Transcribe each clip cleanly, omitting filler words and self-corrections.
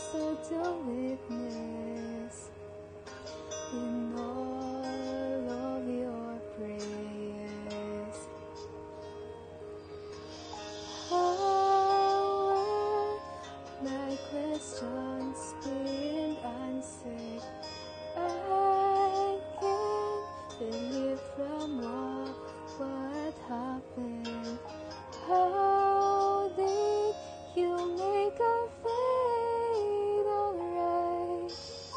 also to witness in all of your prayers. How my questions been answered? I can't believe from what happened. How did you make a fate alright?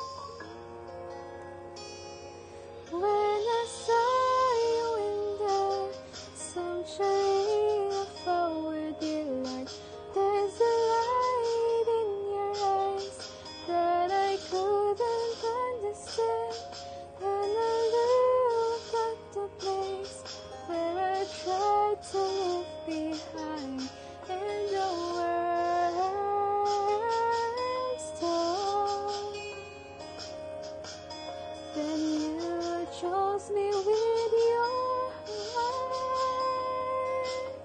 When I saw you in the sanctuary of our dear Lord, there's a light in your eyes that I couldn't understand. And I looked at the place where I tried to leave behind, and the world's torn. Then you chose me with your heart,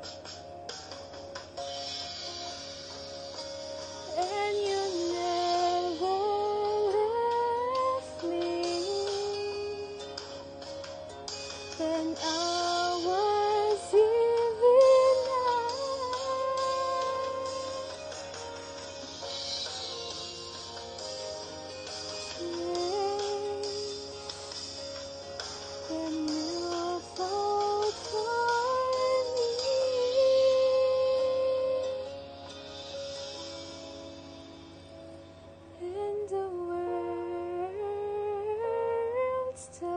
and you never left me. Then I was giving up. When you fought for me, and the world's